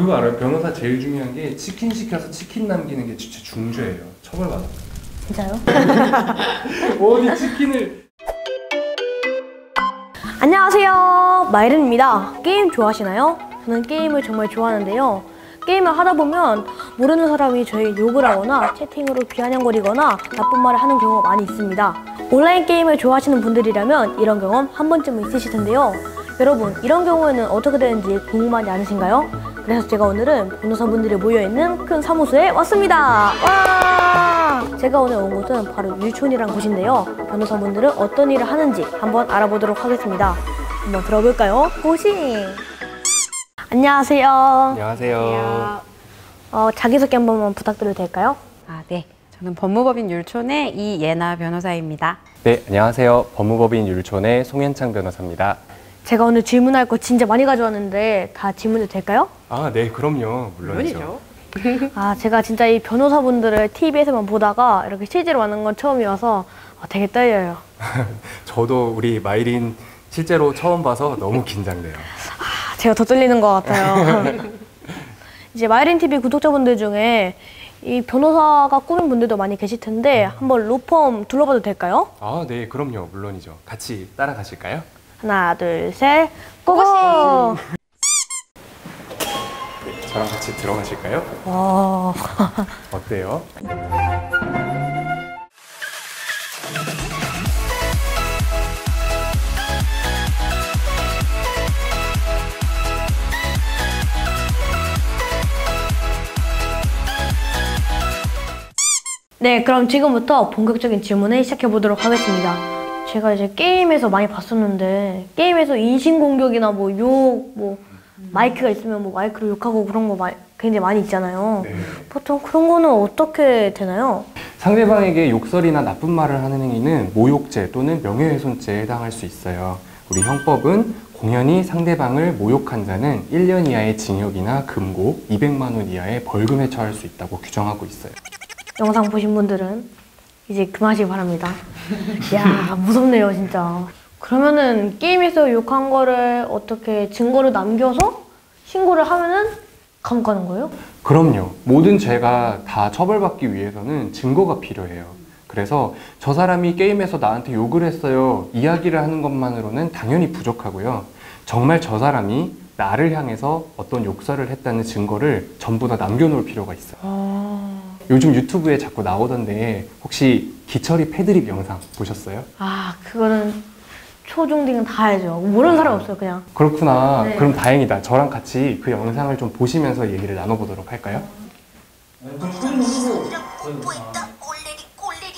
그거 알아요? 변호사 제일 중요한 게 치킨 시켜서 치킨 남기는 게 진짜 중죄예요. 처벌받아요. 진짜요? 어디 치킨을... 안녕하세요, 마이른입니다. 게임 좋아하시나요? 저는 게임을 정말 좋아하는데요. 게임을 하다 보면 모르는 사람이 저에게 욕을 하거나 채팅으로 비아냥거리거나 나쁜 말을 하는 경우가 많이 있습니다. 온라인 게임을 좋아하시는 분들이라면 이런 경험 한 번쯤은 있으실 텐데요. 여러분, 이런 경우에는 어떻게 되는지 궁금하지 않으신가요? 그래서 제가 오늘은 변호사분들이 모여있는 큰 사무소에 왔습니다. 와! 제가 오늘 온 곳은 바로 율촌이란 곳인데요. 변호사분들은 어떤 일을 하는지 한번 알아보도록 하겠습니다. 한번 들어볼까요? 고시! 안녕하세요. 안녕하세요. 자기소개 한 번만 부탁드려도 될까요? 네. 저는 법무법인 율촌의 이예나 변호사입니다. 네, 안녕하세요. 법무법인 율촌의 송현창 변호사입니다. 제가 오늘 질문할 거 진짜 많이 가져왔는데 다 질문해도 될까요? 네, 그럼요. 물론이죠. 제가 진짜 이 변호사분들을 TV에서만 보다가 이렇게 실제로 만난 건 처음이어서 되게 떨려요. 저도 우리 마이린 실제로 처음 봐서 너무 긴장돼요. 제가 더 떨리는 것 같아요. 이제 마이린TV 구독자분들 중에 이 변호사가 꾸민 분들도 많이 계실 텐데 한번 로펌 둘러봐도 될까요? 네, 그럼요. 물론이죠. 같이 따라가실까요? 하나, 둘, 셋, 고고! 네, 저랑 같이 들어가실까요? 와... 어때요? 네, 그럼 지금부터 본격적인 질문을 시작해 보도록 하겠습니다. 제가 이제 게임에서 많이 봤었는데 게임에서 인신공격이나 뭐 욕, 마이크가 있으면 뭐 마이크로 욕하고 그런 거 굉장히 많이 있잖아요. 네. 보통 그런 거는 어떻게 되나요? 상대방에게 욕설이나 나쁜 말을 하는 행위는 모욕죄 또는 명예훼손죄에 해당할 수 있어요. 우리 형법은 공연히 상대방을 모욕한 자는 1년 이하의 징역이나 금고, 200만 원 이하의 벌금에 처할 수 있다고 규정하고 있어요. 영상 보신 분들은 이제 그만하시기 바랍니다. 야, 무섭네요, 진짜. 그러면은 게임에서 욕한 거를 어떻게 증거를 남겨서 신고를 하면은 감옥 가는 거예요? 그럼요. 모든 죄가 다 처벌받기 위해서는 증거가 필요해요. 그래서 저 사람이 게임에서 나한테 욕을 했어요 이야기를 하는 것만으로는 당연히 부족하고요. 정말 저 사람이 나를 향해서 어떤 욕설을 했다는 증거를 전부 다 남겨놓을 필요가 있어요. 요즘 유튜브에 자꾸 나오던데 혹시 기철이 패드립 영상 보셨어요? 그거는 초중딩은 다 알죠. 모르는 사람 없어요, 그냥. 그렇구나. 네. 그럼 다행이다. 저랑 같이 그 영상을 좀 보시면서 얘기를 나눠보도록 할까요? 공부했다 꼴레리 꼴레리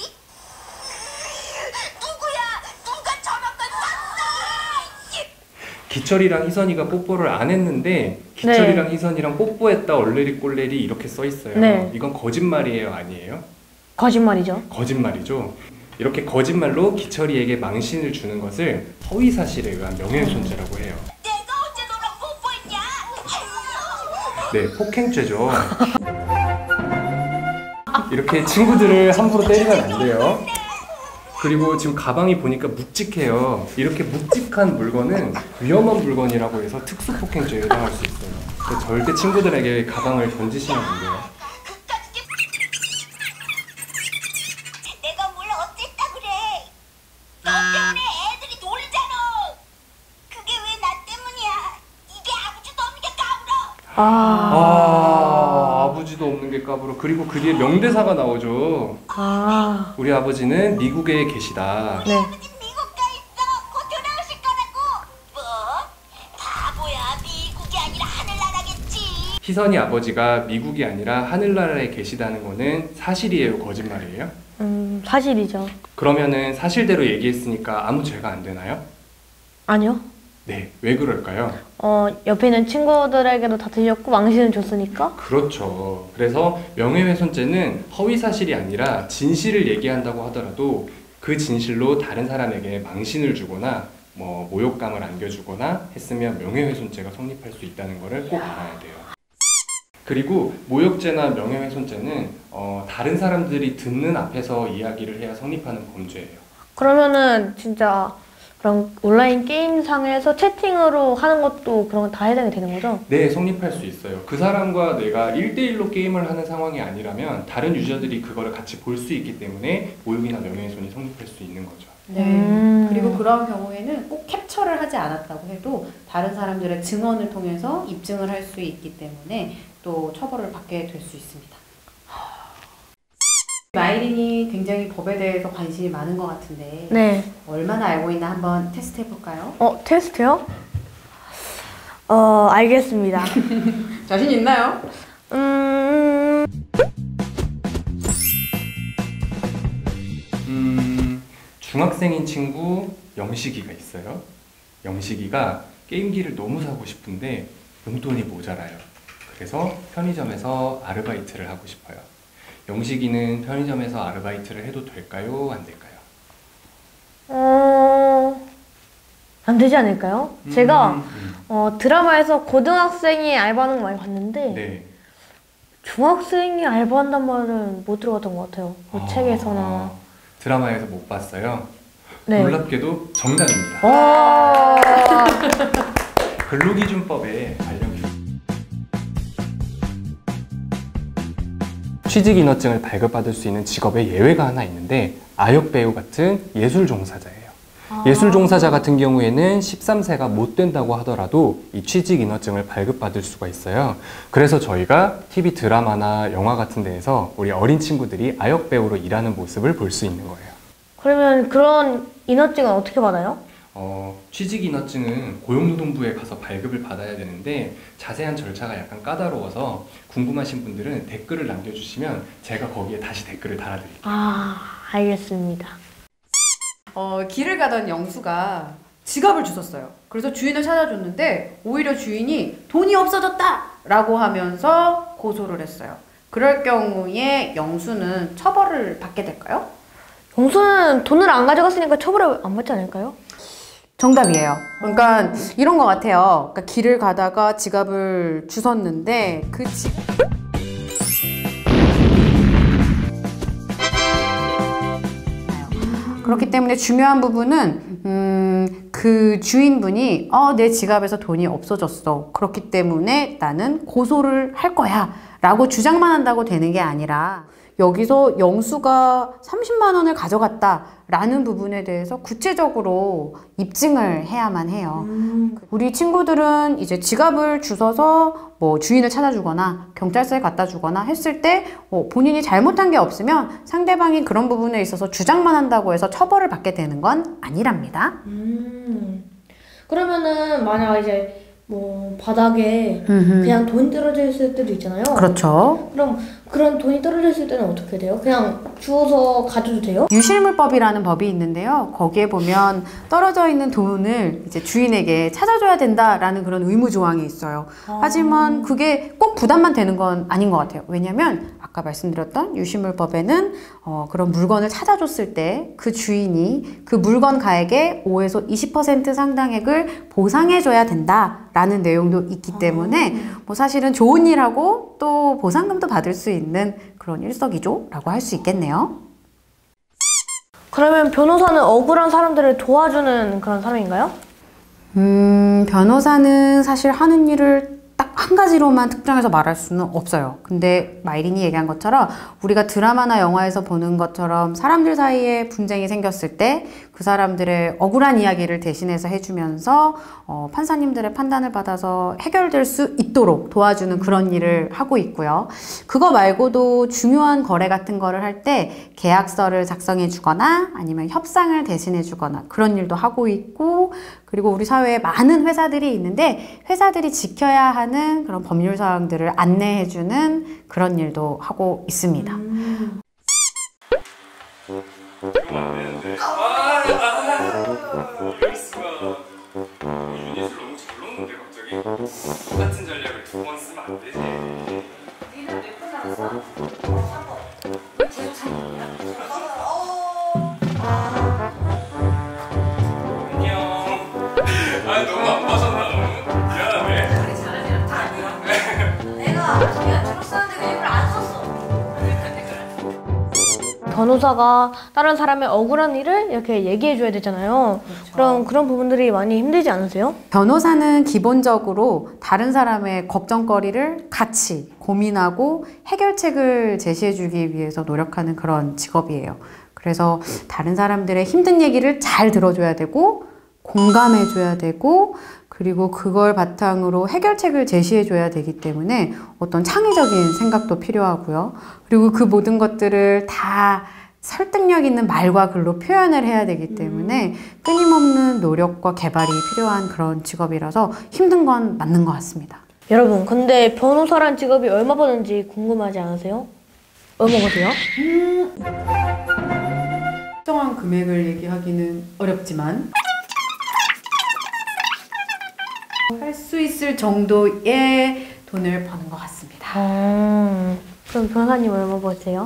누구야 누가 저런 걸 샀어. 기철이랑 희선이가 뽀뽀를 안 했는데 기철이랑 희선이랑 뽀뽀했다 얼레리 꼴레리 이렇게 써 있어요. 네. 이건 거짓말이에요, 아니에요? 거짓말이죠. 거짓말이죠. 이렇게 거짓말로 기철이에게 망신을 주는 것을 허위사실에 의한 명예훼손죄라고 해요. 내가 언제 너랑 뽀뽀했냐. 네, 폭행죄죠. 이렇게 친구들을 함부로 때리면 안 돼요. 그리고 지금 가방이 보니까 묵직해요. 이렇게 묵직한 물건은 위험한 물건이라고 해서 특수폭행죄에 해당할 수 있어요. 그래서 절대 친구들에게 가방을 던지시면 안 돼요. 내가 뭘 어쨌다 그래. 너 때문에 애들이 놀잖아. 그게 왜 나 때문이야. 이게 아버지도 없는 게 까불어. 아버지도 없는 게 까불어. 그리고 그 뒤에 명대사가 나오죠. 우리 아버지는 미국에 계시다. 네. 아버지 미국 가 있어. 곧 돌아오실 거라고. 뭐? 바보야. 미국이 아니라 하늘나라겠지. 희선이 아버지가 미국이 아니라 하늘나라에 계시다는 거는 사실이에요, 거짓말이에요? 사실이죠. 그러면은 사실대로 얘기했으니까 아무 죄가 안 되나요? 아니요. 네, 왜 그럴까요? 옆에 있는 친구들에게도 다 들렸고 망신을 줬으니까? 그렇죠. 그래서 명예훼손죄는 허위사실이 아니라 진실을 얘기한다고 하더라도 그 진실로 다른 사람에게 망신을 주거나 뭐 모욕감을 안겨주거나 했으면 명예훼손죄가 성립할 수 있다는 것을 꼭 알아야 돼요. 그리고 모욕죄나 명예훼손죄는 다른 사람들이 듣는 앞에서 이야기를 해야 성립하는 범죄예요. 그러면은 진짜 그럼 온라인 게임상에서 채팅으로 하는 것도 그런 거 다 해당이 되는 거죠? 네, 성립할 수 있어요. 그 사람과 내가 1대1로 게임을 하는 상황이 아니라면 다른 유저들이 그거를 같이 볼 수 있기 때문에 모욕이나 명예훼손이 성립할 수 있는 거죠. 네. 그리고 그런 경우에는 꼭 캡처를 하지 않았다고 해도 다른 사람들의 증언을 통해서 입증을 할 수 있기 때문에 또 처벌을 받게 될 수 있습니다. 마이린이 굉장히 법에 대해서 관심이 많은 것 같은데 네. 얼마나 알고 있나 한번 테스트 해볼까요? 테스트요? 알겠습니다. 자신 있나요? 중학생인 친구 영식이가 있어요. 영식이가 게임기를 너무 사고 싶은데 용돈이 모자라요. 그래서 편의점에서 아르바이트를 하고 싶어요. 영식이는 편의점에서 아르바이트를 해도 될까요? 안 될까요? 안 되지 않을까요? 제가 드라마에서 고등학생이 알바하는 거 많이 봤는데 네. 중학생이 알바한단 말은 못 들어봤던 것 같아요. 뭐 책에서나. 드라마에서 못 봤어요. 네. 놀랍게도 정답입니다. 와. 근로기준법에 관련 취직인허증을 발급받을 수 있는 직업에 예외가 하나 있는데 아역배우 같은 예술 종사자예요. 예술 종사자 같은 경우에는 13세가 못 된다고 하더라도 이 취직인허증을 발급받을 수가 있어요. 그래서 저희가 TV 드라마나 영화 같은 데에서 우리 어린 친구들이 아역배우로 일하는 모습을 볼 수 있는 거예요. 그러면 그런 인허증은 어떻게 받아요? 취직인허증은 고용노동부에 가서 발급을 받아야 되는데 자세한 절차가 약간 까다로워서 궁금하신 분들은 댓글을 남겨주시면 제가 거기에 다시 댓글을 달아드릴게요. 알겠습니다. 길을 가던 영수가 지갑을 주웠어요. 그래서 주인을 찾아줬는데 오히려 주인이 돈이 없어졌다! 라고 하면서 고소를 했어요. 그럴 경우에 영수는 처벌을 받게 될까요? 영수는 돈을 안 가져갔으니까 처벌을 안 받지 않을까요? 정답이에요. 그러니까 이런 것 같아요. 그러니까 길을 가다가 지갑을 주웠는데 그렇기 때문에 중요한 부분은 그 주인분이 내 지갑에서 돈이 없어졌어. 그렇기 때문에 나는 고소를 할 거야. 라고 주장만 한다고 되는 게 아니라 여기서 영수가 30만 원을 가져갔다 라는 부분에 대해서 구체적으로 입증을 해야만 해요. 우리 친구들은 이제 지갑을 주워서 뭐 주인을 찾아주거나 경찰서에 갖다 주거나 했을 때 본인이 잘못한 게 없으면 상대방이 그런 부분에 있어서 주장만 한다고 해서 처벌을 받게 되는 건 아니랍니다. 그러면은 만약 이제 뭐 바닥에 그냥 돈이 떨어져 있을 때도 있잖아요. 그렇죠. 그럼 그런 돈이 떨어져 있을 때는 어떻게 돼요? 그냥 주워서 가져도 돼요? 유실물법이라는 법이 있는데요. 거기에 보면 떨어져 있는 돈을 이제 주인에게 찾아줘야 된다라는 그런 의무 조항이 있어요. 하지만 그게 꼭 부담만 되는 건 아닌 것 같아요. 왜냐면 아까 말씀드렸던 유실물법에는 그런 물건을 찾아줬을 때 그 주인이 그 물건 가액의 5에서 20% 상당액을 보상해줘야 된다라는 내용도 있기 때문에 뭐 사실은 좋은 일하고 또 보상금도 받을 수 있는 그런 일석이조라고 할 수 있겠네요. 그러면 변호사는 억울한 사람들을 도와주는 그런 사람인가요? 변호사는 사실 하는 일을 딱 한 가지로만 특정해서 말할 수는 없어요. 근데 마이린이 얘기한 것처럼 우리가 드라마나 영화에서 보는 것처럼 사람들 사이에 분쟁이 생겼을 때 그 사람들의 억울한 이야기를 대신해서 해주면서 판사님들의 판단을 받아서 해결될 수 있도록 도와주는 그런 일을 하고 있고요. 그거 말고도 중요한 거래 같은 거를 할 때 계약서를 작성해 주거나 아니면 협상을 대신해 주거나 그런 일도 하고 있고, 그리고 우리 사회에 많은 회사들이 있는데 회사들이 지켜야 하는 그런 법률 사항들을 안내해 주는 그런 일도 하고 있습니다. 똑같은 전략을 두 번 쓰면 안 되지. 니는 몇분 남았어? 왜 계속 찾냐? 안녕. 너무 안 봐줬나 너무? 미안하네. 그래 잘하지. 다 아니야. 내가 그냥 줄었었는데 일부러 안 썼어. 변호사가 다른 사람의 억울한 일을 이렇게 얘기해줘야 되잖아요. 그럼 그런 부분들이 많이 힘들지 않으세요? 변호사는 기본적으로 다른 사람의 걱정거리를 같이 고민하고 해결책을 제시해주기 위해서 노력하는 그런 직업이에요. 그래서 다른 사람들의 힘든 얘기를 잘 들어줘야 되고 공감해줘야 되고 그리고 그걸 바탕으로 해결책을 제시해줘야 되기 때문에 어떤 창의적인 생각도 필요하고요. 그리고 그 모든 것들을 다 설득력 있는 말과 글로 표현을 해야 되기 때문에 끊임없는 노력과 개발이 필요한 그런 직업이라서 힘든 건 맞는 것 같습니다. 여러분, 근데 변호사란 직업이 얼마 버는지 궁금하지 않으세요? 얼마 버세요? 특정한 금액을 얘기하기는 어렵지만 할 수 있을 정도의 돈을 버는 것 같습니다. 그럼 변호사님 얼마 버세요?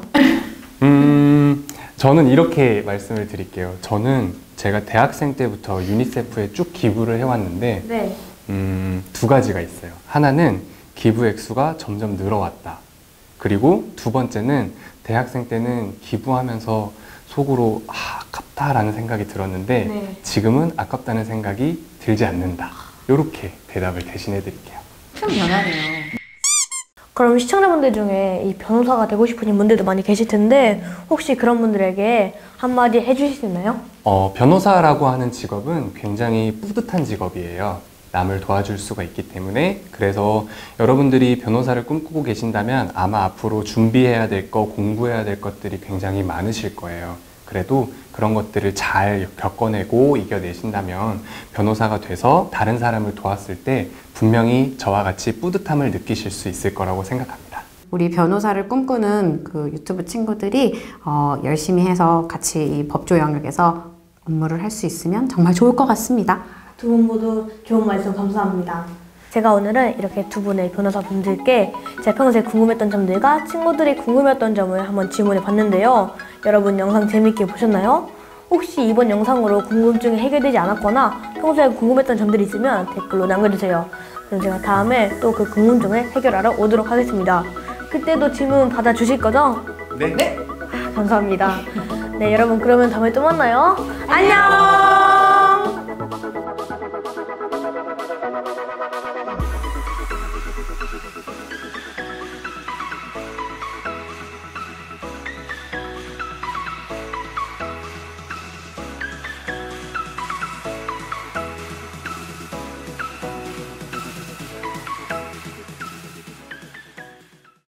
저는 이렇게 말씀을 드릴게요. 저는 제가 대학생 때부터 유니세프에 쭉 기부를 해왔는데 네. 두 가지가 있어요. 하나는 기부 액수가 점점 늘어왔다. 그리고 두 번째는 대학생 때는 기부하면서 속으로 아깝다라는 생각이 들었는데 네. 지금은 아깝다는 생각이 들지 않는다. 이렇게 대답을 대신해 드릴게요. 좀 변하네요. 그럼 시청자분들 중에 이 변호사가 되고 싶으신 분들도 많이 계실 텐데 혹시 그런 분들에게 한마디 해주실 수 있나요? 변호사라고 하는 직업은 굉장히 뿌듯한 직업이에요. 남을 도와줄 수가 있기 때문에. 그래서 여러분들이 변호사를 꿈꾸고 계신다면 아마 앞으로 준비해야 될 거, 공부해야 될 것들이 굉장히 많으실 거예요. 그래도 그런 것들을 잘 겪어내고 이겨내신다면 변호사가 돼서 다른 사람을 도왔을 때 분명히 저와 같이 뿌듯함을 느끼실 수 있을 거라고 생각합니다. 우리 변호사를 꿈꾸는 그 유튜브 친구들이 열심히 해서 같이 이 법조 영역에서 업무를 할 수 있으면 정말 좋을 것 같습니다. 두 분 모두 좋은 말씀 감사합니다. 제가 오늘은 이렇게 두 분의 변호사분들께 제 평소에 궁금했던 점들과 친구들이 궁금했던 점을 한번 질문해 봤는데요. 여러분 영상 재밌게 보셨나요? 혹시 이번 영상으로 궁금증이 해결되지 않았거나 평소에 궁금했던 점들이 있으면 댓글로 남겨주세요. 그럼 제가 다음에 또 그 궁금증을 해결하러 오도록 하겠습니다. 그때도 질문 받아주실 거죠? 네. 감사합니다. 네, 여러분 그러면 다음에 또 만나요. 안녕!